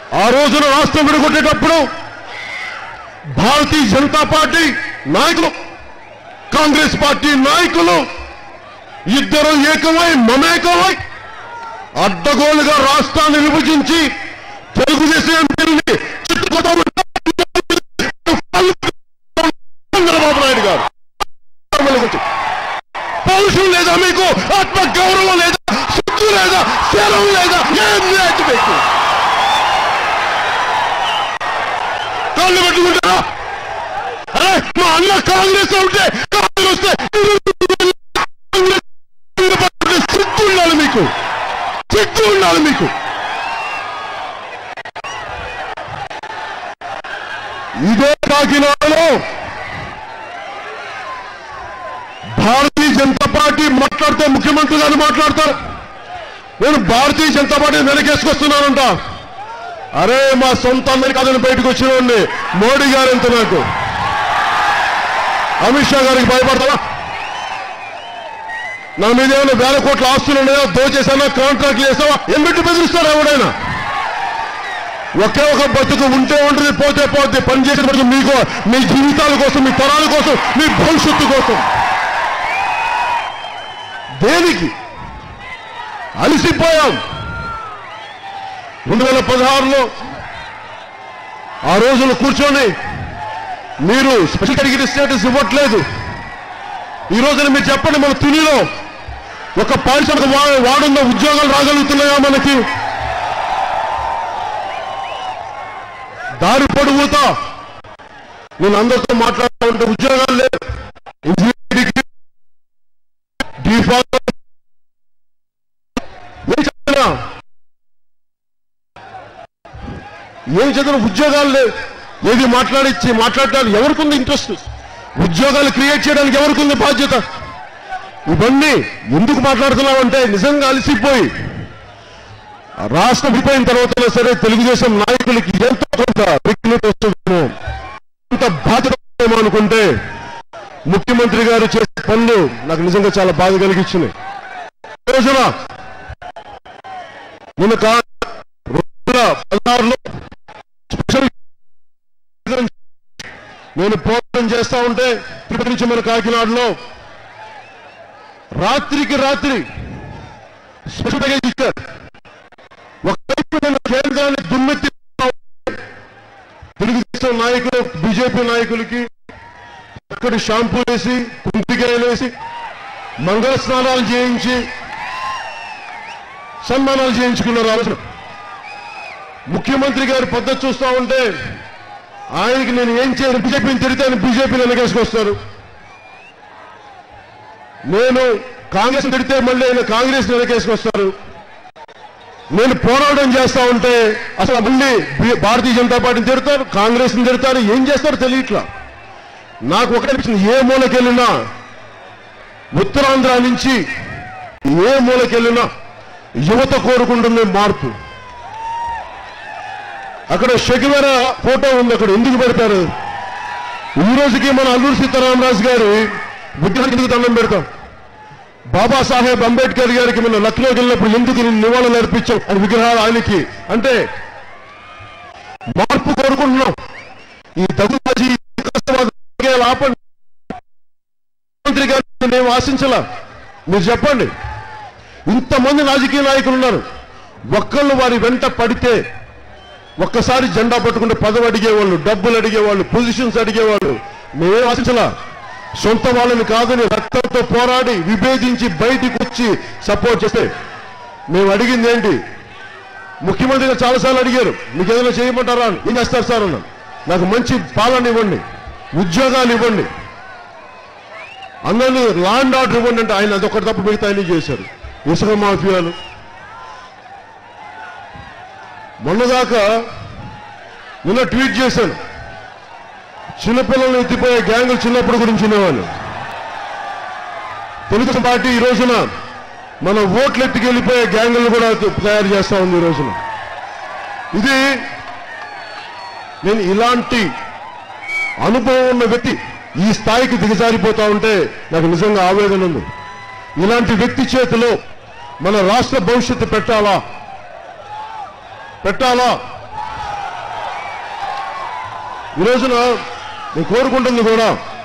ఆ రోజున రాష్ట్రం విడగొట్టేటప్పుడు భారతీయ జనతా పార్టీ నాయకులు కాంగ్రెస్ పార్టీ నాయకులు ఇద్దరు ఏకమై మమేకమై అడ్డగోలుగా రాష్ట్రాన్ని విభజించి తెలుగుదేశం ఎంపీని చంద్రబాబు నాయుడు గారు పౌరుషం లేదా, మీకు ఆత్మ గౌరవం లేదా, శక్తి లేదా, శరం లేదా, ఏం లేదు మీకు. కాళ్ళు పెట్టుకుంటారా? అరే మా అన్న కాంగ్రెస్ ఉంటే కాంగ్రెస్ వస్తే సిగ్గు ఉండాలి మీకు, సిగ్గు ఉండాలి మీకు. ఇదే కాకినాడలో భారతీయ జనతా పార్టీ మాట్లాడితే ముఖ్యమంత్రి గారు మాట్లాడతారు, నేను భారతీయ జనతా పార్టీ వెనకేసుకొస్తున్నానంట. అరే మా సొంత అందరి కాదని బయటకు వచ్చిన మోడీ గారు ఎంత నాకు, అమిత్ షా గారికి భయపడతావా? నా మీద ఏమైనా వేల కోట్ల ఆస్తులు ఉన్నాయో, దోచేసానా, కాంట్రాక్ట్లు చేసావా, ఏం పెట్టి బెదిరిస్తారా ఎవడైనా? ఒకే ఒక బతుకు ఉంటే ఉంటుంది, పోతే పోతే. పనిచేసిన బతుకు మీకు, మీ జీవితాల కోసం, మీ తరాల కోసం, మీ భవిష్యత్తు కోసం. దేనికి అలసిపోయాం? 2016లో ఆ రోజులు కూర్చొని మీరు స్పెషల్ కేటగిరీ స్టేటస్ ఇవ్వట్లేదు. ఈ రోజున మీరు చెప్పండి, మన తునిలో ఒక పారిశ్రామిక వాడున్న ఉద్యోగాలు రాగలుగుతున్నాయా మనకి? దారి పొడుగుతా నేను అందరితో మాట్లాడుతూ ఉంటే ఉద్యోగాలు లేవు. ఇంజనీరింగ్ ఏం చదివిన ఉద్యోగాలు లేవు. ఏది మాట్లాడటానికి ఎవరికి ఉంది ఇంట్రెస్ట్? ఉద్యోగాలు క్రియేట్ చేయడానికి ఎవరికి ఉంది బాధ్యత? ఇవన్నీ ఎందుకు మాట్లాడుతున్నామంటే నిజంగా అలసిపోయి రాష్ట్రం విడిపోయిన తర్వాత సరే తెలుగుదేశం నాయకులకి ఎంతో కొంత విఘ్నత వస్తుందేమో, కొంత బాధ్యత అనుకుంటే ముఖ్యమంత్రి గారు చేసే పనులు నాకు నిజంగా చాలా బాధ కలిగించినాయి. రోజున నిన్న 2016లో స్పెషల్ నేను పోరాటం చేస్తా ఉంటే తిరుపతి నుంచి మన కాకినాడలో రాత్రికి రాత్రి స్పెషల్ ప్యాకేజ్ ఇచ్చారు. ఒకవైపు కేంద్రాన్ని దుమ్మెత్తి తెలుగుదేశం నాయకులు బీజేపీ నాయకులకి అక్కడ షాంపూ వేసి, కుంటికాయలు వేసి, మంగళ స్నానాలు చేయించి సన్మానాలు చేయించుకున్నారు. ఆలోచన ముఖ్యమంత్రి గారి పద్ధతి చూస్తా ఉంటే ఆయనకి నేను ఏం చేయను, బీజేపీని తిరిగితే ఆయన బీజేపీని వెనకేసుకొస్తారు. నేను కాంగ్రెస్ తిడితే మళ్ళీ ఆయన కాంగ్రెస్ వెనకేసుకొస్తారు. నేను పోరాటం చేస్తా ఉంటే అసలు మళ్ళీ భారతీయ జనతా పార్టీని తిడతారు, కాంగ్రెస్ని తిడతారు. ఏం చేస్తారో తెలియట్లా. నాకు ఒకటే అనిపించింది, ఏ మూలకెళ్ళినా ఉత్తరాంధ్ర నుంచి ఏ మూలకెళ్ళినా యువత కోరుకుంటుంది మార్పు. అక్కడ షకివర ఫోటో ఉంది, అక్కడ ఎందుకు పెడతారు? ఈ రోజుకి మన అల్లూరి సీతారామరాజు గారి విగ్రహానికి ఎందుకు దండం పెడతాం? బాబాసాహెబ్ అంబేద్కర్ గారికి మనం లక్నోకి వెళ్ళినప్పుడు ఎందుకు నివాళులు అర్పించాం అని విగ్రహాలు ఆయనకి? అంటే మార్పు కోరుకుంటున్నాం. ఈ దగుబాజీ ఆపండి. ముఖ్యమంత్రి గారిని మేము ఆశించలా. మీరు చెప్పండి, ఇంతమంది రాజకీయ నాయకులు ఉన్నారు, ఒక్కళ్ళు వారి వెంట పడితే ఒక్కసారి జెండా పట్టుకుంటే పదవి అడిగేవాళ్ళు, డబ్బులు అడిగేవాళ్ళు, పొజిషన్స్ అడిగేవాళ్ళు. మేమేం ఆశించలా. సొంత వాళ్ళని కాదని రక్తంతో పోరాడి విభేదించి బయటికి వచ్చి సపోర్ట్ చేస్తే మేము అడిగింది ఏంటి? ముఖ్యమంత్రి గారు చాలాసార్లు అడిగారు, మీకు ఏదైనా చేయమంటారా? ఏం చేస్తారు సార్ అన్న. నాకు మంచి పాలన ఇవ్వండి, ఉద్యోగాలు ఇవ్వండి, అందరినీ లా అండ్ ఆర్డర్ ఇవ్వండి అంటే ఆయన అదొకటి తప్ప మిగతా అన్ని చేశారు. ఇసుక మాఫియాలు. మొన్నదాకా నిన్న ట్వీట్ చేశాను, చిన్నపిల్లలను ఎత్తిపోయే గ్యాంగులు చిన్నప్పుడు గురించి వినేవాళ్ళు. తెలుగుదేశం పార్టీ ఈ రోజున మన ఓట్లు ఎత్తుకెళ్ళిపోయే గ్యాంగులను కూడా తయారు చేస్తా ఉంది ఈ రోజున. ఇది నేను ఇలాంటి అనుభవం ఉన్న వ్యక్తి ఈ స్థాయికి దిగజారిపోతా ఉంటే నాకు నిజంగా ఆవేదన ఉంది. ఇలాంటి వ్యక్తి చేతిలో మన రాష్ట్ర భవిష్యత్తు పెట్టాలా? ఈ రోజున నేను కోరుకుంటుంది కూడా